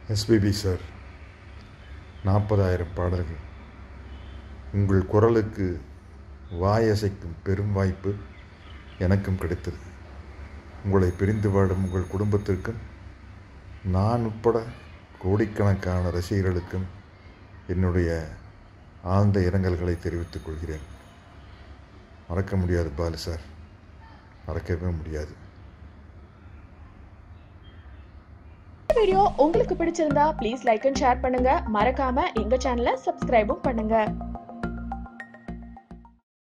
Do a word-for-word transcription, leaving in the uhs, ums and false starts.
SPB sir, நாற்பதாயிரம் பாடல்கள். உங்கள் குரலுக்கு வாயசைக்கும் பெரும் வாய்ப்பு எனக்கும் கிடைத்தது. உங்களை பிரிந்து வாடும் உங்கள் குடும்பத்திற்கும் நான் உட்பட கோடிக்கணக்கான ரசிகர்களுக்கும் என்னுடைய ஆழ்ந்த இரங்கல்களை தெரிவித்துக் கொள்கிறேன். மறக்க முடியாது பாலு சார், மறக்கவே முடியாது. வீடியோ உங்களுக்கு பிடிச்சிருந்தா ப்ளீஸ் லைக் அண்ட் ஷேர் பண்ணுங்க. மறக்காம எங்க சேனலை சப்ஸ்கிரைபும் பண்ணுங்க.